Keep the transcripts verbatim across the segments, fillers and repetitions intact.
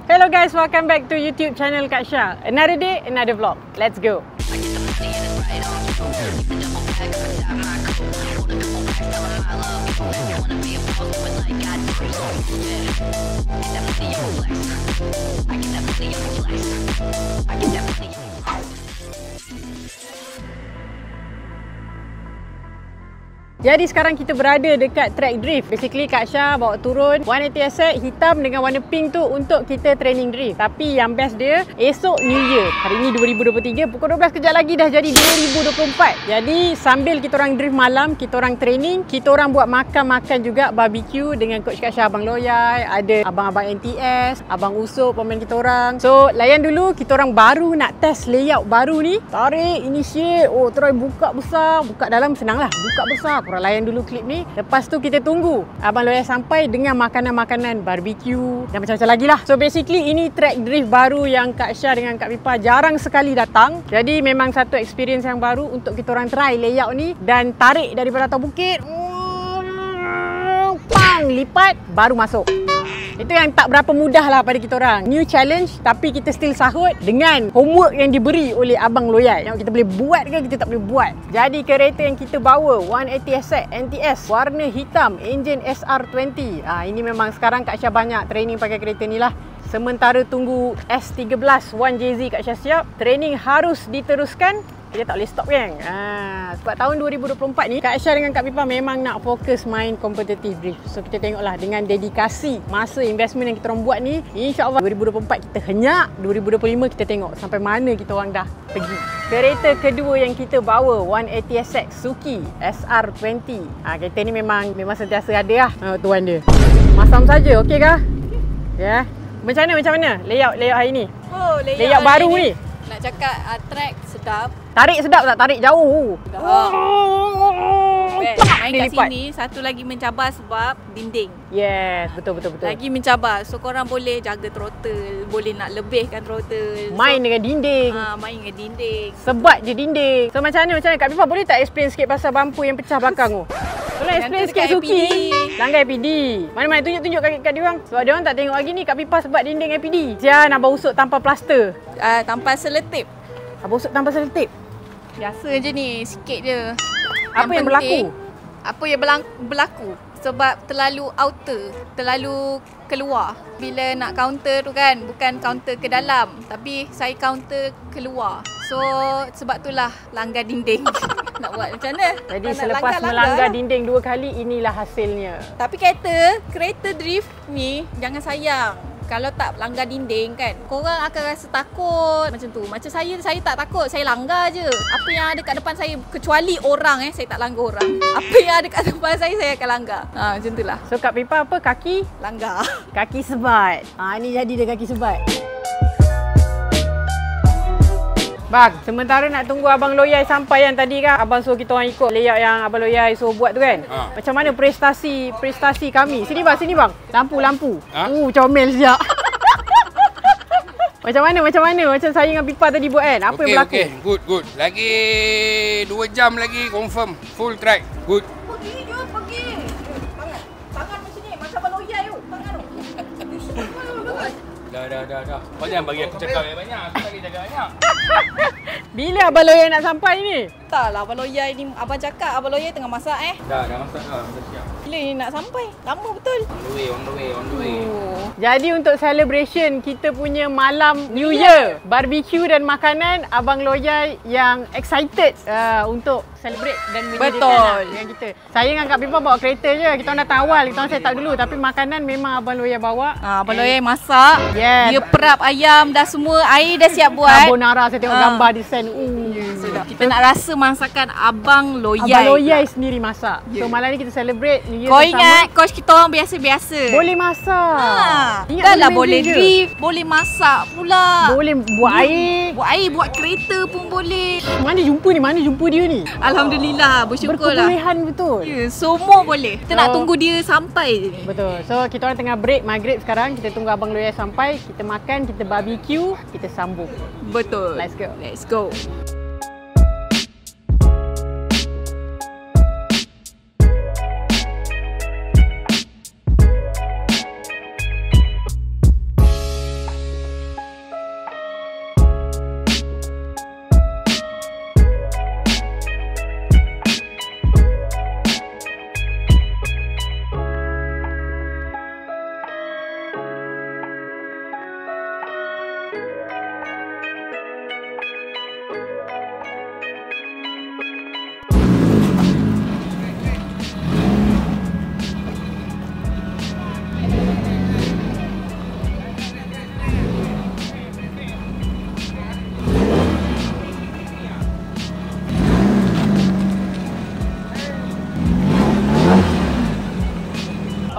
Hello guys, welcome back to YouTube channel Kak Syah. Another day, another vlog. Let's go. Jadi sekarang kita berada dekat track drift. Basically Kak Syah bawa turun one eighty S X hitam dengan warna pink tu untuk kita training drift. Tapi yang best dia, esok New Year. Hari ni dua ribu dua puluh tiga, pukul dua belas kejap lagi dah jadi dua ribu dua puluh empat. Jadi sambil kita orang drift malam, kita orang training, kita orang buat makan-makan juga, barbecue dengan coach Kak Syah, Abang Loyai, ada abang-abang N T S, Abang Usop, pemain kita orang. So layan dulu, kita orang baru nak test layout baru ni. Tarik, initiate, oh try buka besar. Buka dalam senang lah, buka besar. Korang layan dulu klip ni. Lepas tu kita tunggu Abang Loyai sampai dengan makanan-makanan barbecue dan macam-macam lagi lah. So basically ini track drift baru yang Kak Syah dengan Kak Pipa jarang sekali datang. Jadi memang satu experience yang baru untuk kita orang try layout ni. Dan tarik daripada atas bukit, pang, lipat, baru masuk. Itu yang tak berapa mudah lah pada kita orang. New challenge, tapi kita still sahut dengan homework yang diberi oleh Abang Loyai. Tengok kita boleh buat ke kita tak boleh buat. Jadi kereta yang kita bawa one eighty S X N T S warna hitam, engine S R dua puluh. ha, Ini memang sekarang Kak Syah banyak training pakai kereta ni lah. Sementara tunggu S tiga belas one J Z Kak Syah siap. Training harus diteruskan. Kita tak boleh stop kan. Ha, sebab tahun dua ribu dua puluh empat ni Kak Syah dengan Kak Pipa memang nak fokus main competitive drift. So kita tengoklah dengan dedikasi masa investment yang kita orang buat ni, InsyaAllah dua ribu dua puluh empat kita henyak, dua ribu dua puluh lima kita tengok sampai mana kita orang dah pergi. Kereta kedua yang kita bawa one eighty S X Suzuki S R dua puluh. Ha, kereta ni memang memang sentiasa ada lah. Ha, tuan dia. Masam saja, okey kah? Ya. Yeah. Macam mana macam mana layout layout hari ni? Oh, layout, layout baru ni. Nak cakap uh, track sedap. Tarik sedap tak? Tarik jauh. Oh. Best. Main kat lipat. sini satu lagi mencabar sebab dinding. Yes, betul betul betul. Lagi mencabar. So korang boleh jaga throttle, boleh nak lebihkan throttle. Main so, dengan dinding. Ha, main dengan dinding. Sebat je dinding. So macam mana macam mana Kak Pipa boleh tak explain sikit pasal bumper yang pecah belakang tu? Tolong explain sikit Suzuki. Langgar A P D. Mana-mana tunjuk-tunjuk kat, kat dia orang. Sebab dia orang tak tengok lagi ni Kak Pipa sebat dinding A P D. Jangan Abang Usop tanpa plaster. Uh, tanpa seletip. Abang Usop tanpa seletip. Biasa je ni, sikit je. Apa yang, yang berlaku? Apa yang berlaku? Sebab terlalu outer, terlalu keluar. Bila nak counter tu kan, bukan counter ke dalam, tapi saya counter keluar. So sebab itulah langgar dinding. Nak buat macam mana? Jadi tak selepas langgar, melanggar langgar dinding dua kali, inilah hasilnya. Tapi kereta, kereta drift ni jangan sayang. Kalau tak langgar dinding kan, korang akan rasa takut macam tu. Macam saya, saya tak takut, saya langgar je. Apa yang ada kat depan saya, kecuali orang eh, saya tak langgar orang. Apa yang ada kat depan saya, saya akan langgar. Ha, macam tu lah. So Kak Pipa apa? Kaki? Langgar. Kaki sebat. Ha, ni jadi dia kaki sebat. Bang, sementara nak tunggu Abang Loyai sampai kan tadi kan, Abang suruh kita orang ikut layout yang Abang Loyai suruh buat tu kan. Ha. Macam mana prestasi prestasi kami? Sini bang, sini bang. Lampu-lampu. Ha? Uh, comel siap. Macam mana, macam mana? Macam saya dengan Pipa tadi buat kan? Apa okay, yang berlaku? Okey, good, good. Lagi dua jam lagi confirm full track. Good. Pergi je, pergi. Tangan. Tangan macam ni, macam Abang Loyai tu. Tangan tu. Dah, dah, dah, dah. Kau jangan bagi aku cakap banyak. Aku tak boleh cakap banyak. Bila Abang Loyai nak sampai ni? Tak lah, Abang Loyai ni, Abang cakap Abang Loyai tengah masak eh. Dah, dah masak dah. Dah siap. Bila ni nak sampai? Lama betul. On the way, on the way, on the way. Oh. Jadi untuk celebration kita punya malam New Year, barbecue dan makanan, Abang Loyai yang excited uh, untuk celebrate dan menyediakan lah dengan kita. Saya dengan Kak Pipa bawa kereta je. Kita orang datang awal, kita orang set up dulu. Tapi makanan memang Abang Loyai bawa. Ha, Abang Loyai masak. Yes. Dia perap ayam dah semua. Air dah siap buat. Carbonara, saya tengok ha. gambar di send. Uh. Yeah, kita nak rasa masakan Abang Loyai. Abang Loyai pula sendiri masak. Yeah. So malam ni kita celebrate New Year. Kau ingat coach kita orang biasa-biasa. Boleh masak. Ha. Dah lah boleh drift, boleh masak pula. Boleh buat hmm. air. Buat air, buat kereta pun boleh. Mana jumpa ni? Mana jumpa dia ni? Alhamdulillah, bersyukur lah. Berkebolehan betul. Ya, yeah, semua boleh. Kita so, nak tunggu dia sampai je. Betul. So kita orang tengah break maghrib sekarang. Kita tunggu Abang Loyai sampai. Kita makan, kita barbecue, kita sambung. Betul. Let's go. Let's go.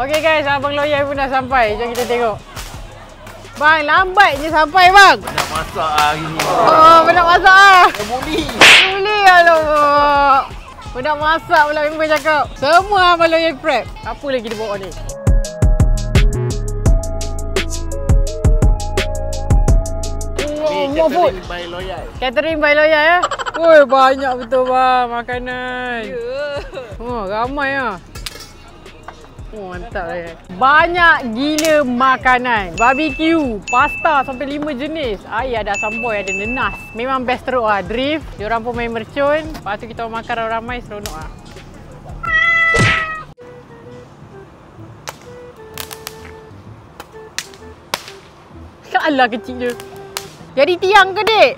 Okey guys, Abang Loyai pun dah sampai. Jom kita tengok. Bang, lambat je sampai bang. Nak masak hari ni. Oh, nak masak ah. Buli. Boleh alamak. Nak masak pula member cakap. Semua Abang Loyai prep. Apa lagi dia bawa ni? More food. Catering by Loyai. Catering by Loyai ya. Woi, banyak betul bang makanan. Ya. Oh, ramai ah. Oh, mantap ya. Banyak gila makanan. Barbecue, pasta sampai lima jenis. Air ada samboy, ada nenas. Memang best teruk ah. Drift, diorang pun main mercun. Lepas tu kita makan ramai-ramai seronok ah. Alah kecil je. Jadi tiang ke dek?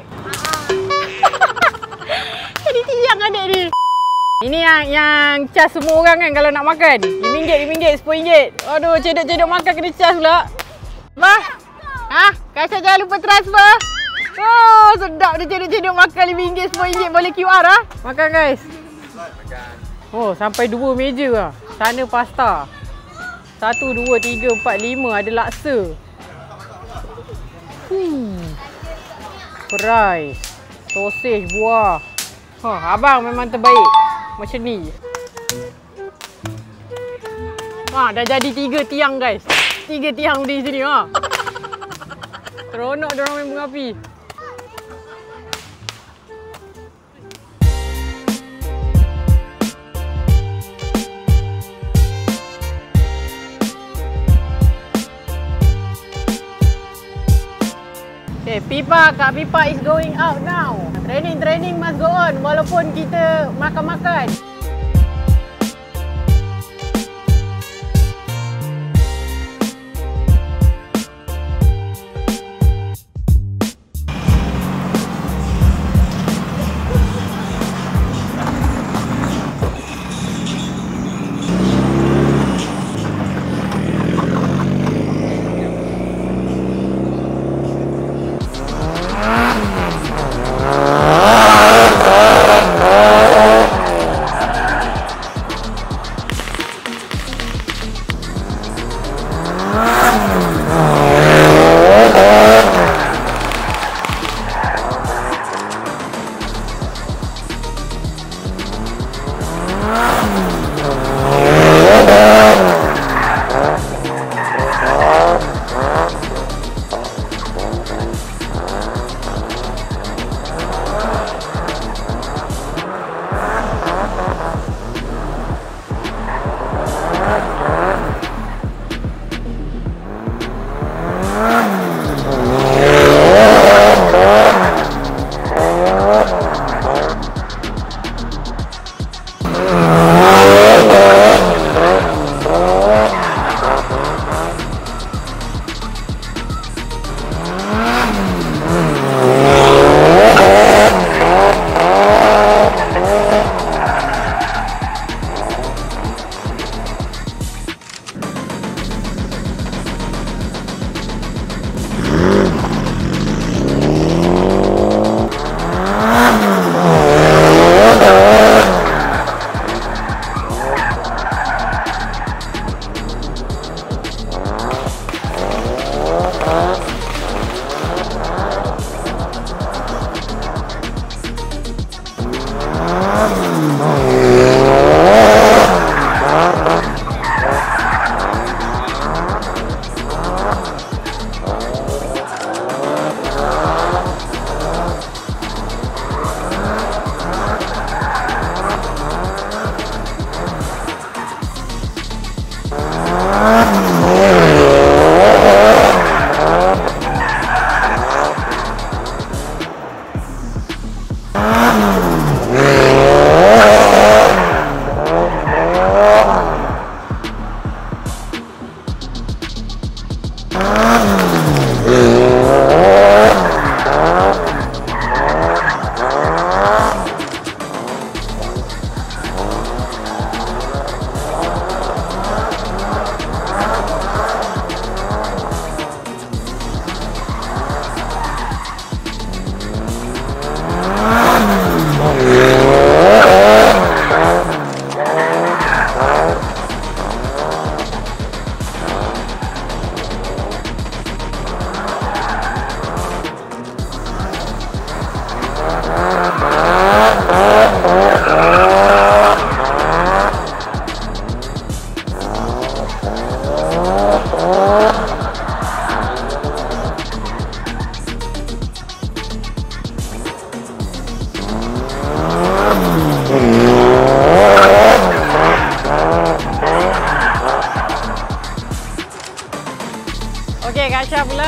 Jadi tiang kan dek ni? Ini yang yang cas semua orang kan kalau nak makan. lima ringgit, lima ringgit, sepuluh ringgit. Aduh, cedok-cedok makan kena cas pula. Apa? Ha? Kakak jangan lupa transfer. Oh, sedap dia cedok-cedok makan lima ringgit, sepuluh ringgit. Boleh Q R ah. Makan guys. Oh, sampai dua meja lah. Sana pasta. Satu, dua, tiga, empat, lima. Ada laksa. Hmm. Fries, sosis, buah. Oh, abang memang terbaik. Macam ni. Ha, dah jadi tiga tiang guys. Tiga tiang di sini ha. Seronok diorang main bunga api. Okay, Pipa, Kak Pipa is going out now. Training, training must go on walaupun kita makan-makan.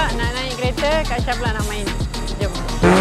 pula nak naik kereta, Kak Syah pula nak main. Jom.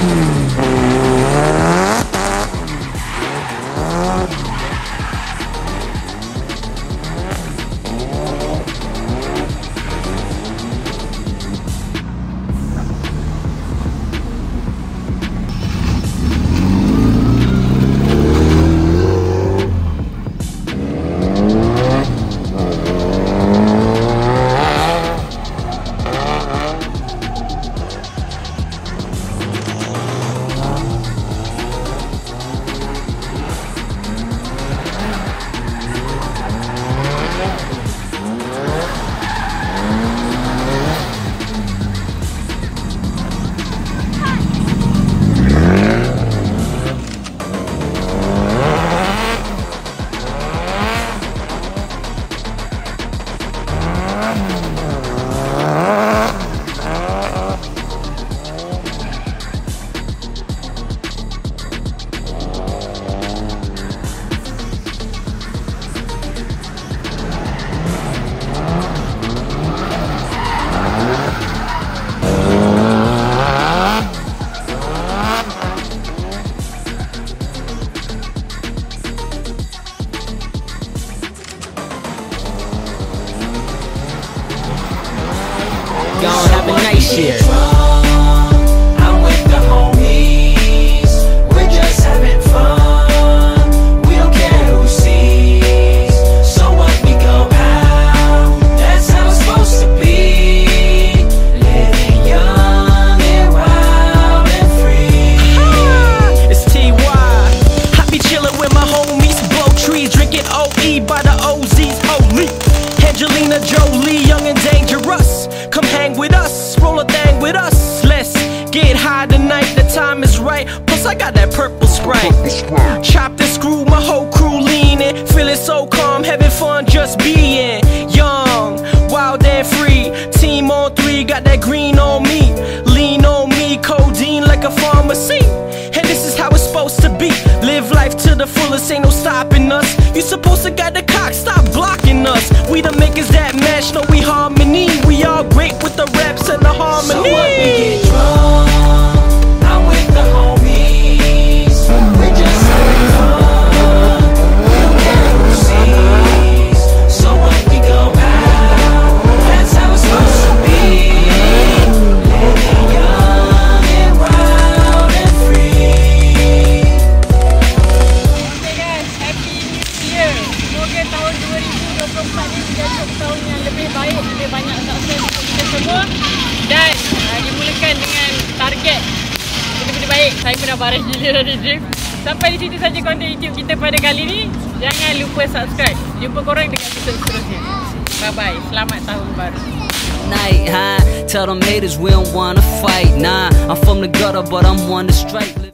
Gonna have a nice year. I'm with the homies. We're just having fun. We don't care who sees. So what, we go out. That's how it's supposed to be. Living young and wild and free. It's T Y. I be chillin' with my homies, blow trees, drinking O E by the O Z's holy. Angelina Jolie, young and dangerous. Come hang with us, roll a thing with us. Let's get high tonight, the time is right. Plus I got that purple Sprite. Chopped and screwed, my whole crew leaning. Feeling so calm, having fun just being young, wild and free. Team on three, got that green on me. Lean on me, codeine like a pharmacy. And this is how it's supposed to be. Live life to the fullest, ain't no stopping us. You supposed to got the cock, stop blocking us. We the makers that match, no we harmony. We all great with the raps and the harmony. So what, we get drunk. I'm with the homies. We're just having fun. We don't care who sees. So what, we go out. That's how it's supposed to be. Living young and wild and free. Okay guys, Happy New Year. Semoga tahun dua ribu dua puluh empat ni menjadi tahun yang lebih baik, lebih banyak sukses untuk kita semua. Dan uh, dimulakan dengan target benda-benda baik. Saya pun dah baris gila dari drift. Sampai di situ saja konten YouTube kita pada kali ni. Jangan lupa subscribe. Jumpa korang dengan episode seterusnya. Bye bye. Selamat tahun baru. Night high, tell them haters we don't wanna fight. Nah, I'm from the gutter, but I'm one to strike.